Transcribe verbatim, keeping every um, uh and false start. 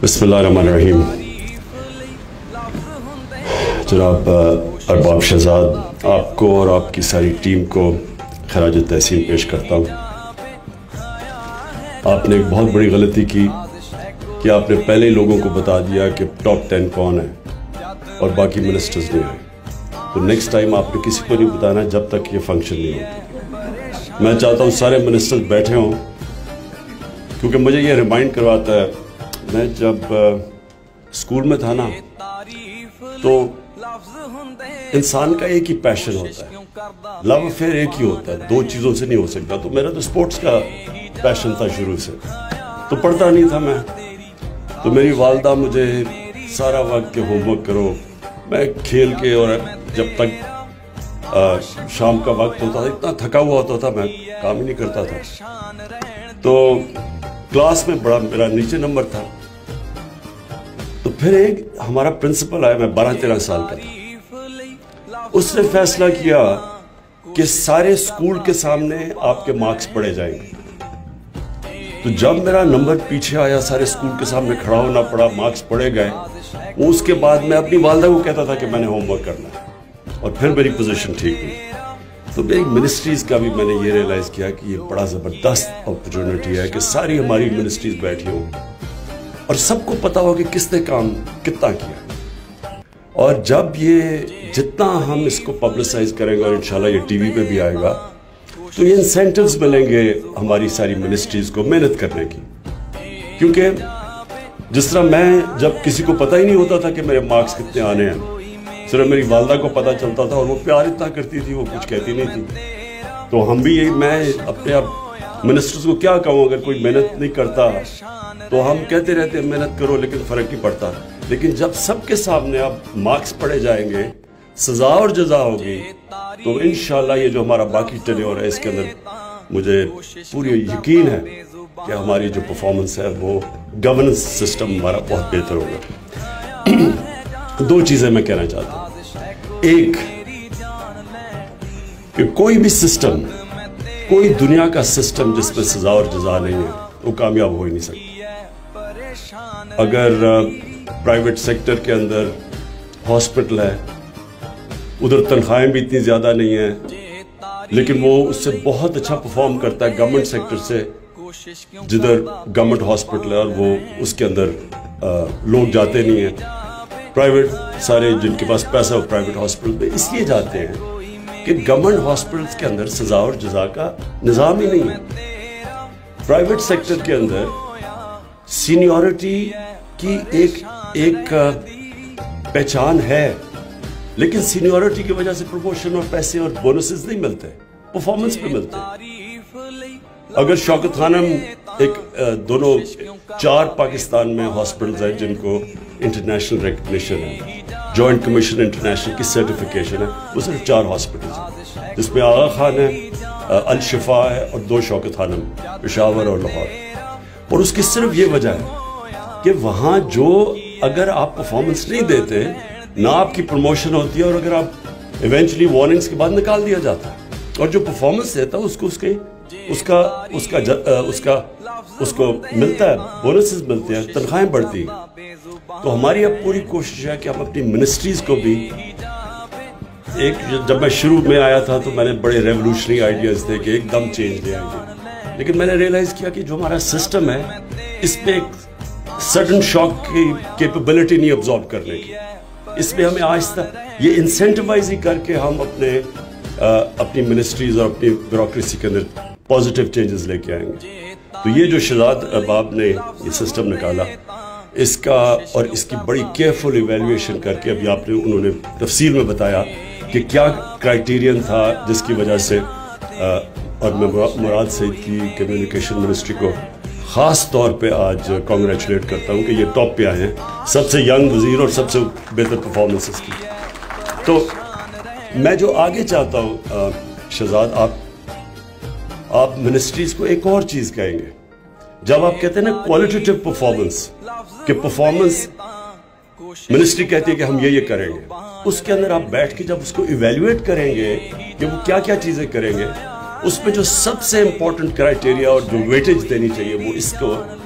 बिस्मिल्लाहिर्रहमानिर्रहीम। जनाब अरबाब शहजाद, आपको और आपकी सारी टीम को खराज तहसीन पेश करता हूँ। आपने एक बहुत बड़ी गलती की कि आपने पहले ही लोगों को बता दिया कि टॉप टेन कौन है और बाकी मिनिस्टर्स नहीं आए। तो नेक्स्ट टाइम आपने किसी को नहीं बताना जब तक ये फंक्शन नहीं होता। मैं चाहता हूँ सारे मिनिस्टर्स बैठे हों, क्योंकि मुझे ये रिमाइंड करवाता है, मैं जब स्कूल में था ना, तो इंसान का एक ही पैशन होता है, लव अफेयर एक ही होता है, दो चीज़ों से नहीं हो सकता। तो मेरा तो स्पोर्ट्स का पैशन था शुरू से, तो पढ़ता नहीं था मैं। तो मेरी वालदा मुझे सारा वक्त के होमवर्क करो, मैं खेल के, और जब तक आ, शाम का वक्त होता था इतना थका हुआ होता था मैं काम ही नहीं करता था। तो क्लास में बड़ा मेरा नीचे नंबर था। तो फिर एक हमारा प्रिंसिपल आया, मैं बारह तेरह साल का था। उसने फैसला किया कि सारे स्कूल के सामने आपके मार्क्स पढ़े जाएंगे। तो जब मेरा नंबर पीछे आया, सारे स्कूल के सामने खड़ा होना पड़ा, मार्क्स पढ़े गए। उसके बाद मैं अपनी वालदा को कहता था कि मैंने होमवर्क करना है, और फिर मेरी पोजीशन ठीक हुई। तो मेरी मिनिस्ट्रीज़ का भी मैंने ये रियलाइज़ किया कि ये बड़ा ज़बरदस्त अपॉर्चुनिटी है कि सारी हमारी मिनिस्ट्रीज़ बैठी हों और सबको पता हो कि किसने काम कितना किया। और जब ये जितना हम इसको पब्लिसाइज करेंगे, और इंशाल्लाह ये टीवी पे भी आएगा, तो ये इंसेंटिव्स मिलेंगे हमारी सारी मिनिस्ट्रीज़ को मेहनत करने की। क्योंकि जिस तरह मैं, जब किसी को पता ही नहीं होता था कि मेरे मार्क्स कितने आने हैं, सिर्फ मेरी वालदा को पता चलता था, और वो प्यार इतना करती थी, वो कुछ कहती नहीं थी। तो हम भी यही, मैं अपने आप मिनिस्टर्स को क्या कहूँ, अगर कोई मेहनत नहीं करता तो हम कहते रहते हैं मेहनत करो, लेकिन फ़र्क नहीं पड़ता। लेकिन जब सबके सामने अब मार्क्स पढ़े जाएंगे, सज़ा और जज़ा होगी, तो इंशाल्लाह ये जो हमारा बाकी टेन्योर है, इसके अंदर मुझे पूरी यकीन है कि हमारी जो परफॉर्मेंस है वो गवर्नेंस सिस्टम हमारा बहुत बेहतर होगा। दो चीज़ें मैं कहना चाहता हूँ। एक, कि कोई भी सिस्टम, कोई दुनिया का सिस्टम जिसमें सज़ा और जज़ा नहीं है, वो कामयाब हो ही नहीं सकता। अगर प्राइवेट सेक्टर के अंदर हॉस्पिटल है, उधर तनख्वाहें भी इतनी ज़्यादा नहीं है, लेकिन वो उससे बहुत अच्छा परफॉर्म करता है गवर्नमेंट सेक्टर से, जिधर गवर्नमेंट हॉस्पिटल है और वो उसके अंदर आ, लोग जाते नहीं हैं। प्राइवेट, सारे जिनके पास पैसा हो प्राइवेट हॉस्पिटल में इसलिए जाते हैं कि गवर्नमेंट हॉस्पिटल्स के अंदर सज़ा और जज़ा का निज़ाम ही नहीं है। प्राइवेट सेक्टर के अंदर सीनियरिटी की एक एक पहचान है, लेकिन सीनियरिटी की वजह से प्रमोशन और पैसे और बोनसेस नहीं मिलते, परफॉर्मेंस पे मिलते। अगर शौकत खानम एक, दोनों चार पाकिस्तान में हॉस्पिटल्स हैं जिनको इंटरनेशनल रिकग्निशन है, जॉइंट कमीशन इंटरनेशनल की सर्टिफिकेशन है, वो सिर्फ चार हॉस्पिटल्स हैं, जिसमें आगा खान है, अल शिफा है, और दो शौकत खानम, पेशावर और लाहौर। और उसकी सिर्फ ये वजह है कि वहाँ जो, अगर आप परफॉर्मेंस नहीं देते ना, आपकी प्रमोशन होती है, और अगर आप इवेंचुअली वार्निंग्स के बाद निकाल दिया जाता है। और जो परफॉर्मेंस देता है उसको उसके उसका उसका ज, उसका उसको मिलता है, बोनसेस मिलते हैं, तनख्वाहें बढ़ती हैं। तो हमारी अब पूरी कोशिश है कि हम अपनी मिनिस्ट्रीज को भी, एक, जब मैं शुरू में आया था तो मैंने बड़े रेवोल्यूशनरी आइडियाज थे कि एकदम चेंज ले आएंगे, लेकिन मैंने रियलाइज किया कि जो हमारा सिस्टम है, इस पे एक सडन शॉक की कैपेबिलिटी नहीं अब्जॉर्ब करने की। इसमें हमें आहिस्ता ये इंसेंटिवाइज ही करके हम अपने आ, अपनी मिनिस्ट्रीज और अपनी ब्यूरोक्रेसी के अंदर पॉजिटिव चेंजेस लेके आएंगे। तो ये जो शहजाद अरबाब ने ये सिस्टम निकाला, इसका और इसकी बड़ी केयरफुल इवेल्युएशन करके, अभी आपने उन्होंने तफसील में बताया कि क्या क्राइटेरियन था जिसकी वजह से, आ, और मैं मुराद सईद की कम्युनिकेशन मिनिस्ट्री को ख़ास तौर पे आज कॉन्ग्रेचुलेट करता हूँ कि ये टॉप पे आए हैं, सबसे यंग वज़ीर और सबसे बेहतर परफॉर्मेंसेस की। तो मैं जो आगे चाहता हूँ शहजाद, आप आप मिनिस्ट्रीज़ को एक और चीज़ कहेंगे, जब आप कहते हैं ना क्वालिटेटिव परफॉर्मेंस, कि परफॉर्मेंस मिनिस्ट्री कहती है कि हम ये ये करेंगे, उसके अंदर आप बैठ के जब उसको इवेल्युएट करेंगे कि वो क्या क्या चीज़ें करेंगे, उसमें जो सबसे इम्पोर्टेंट क्राइटेरिया और जो वेटेज देनी चाहिए वो इसको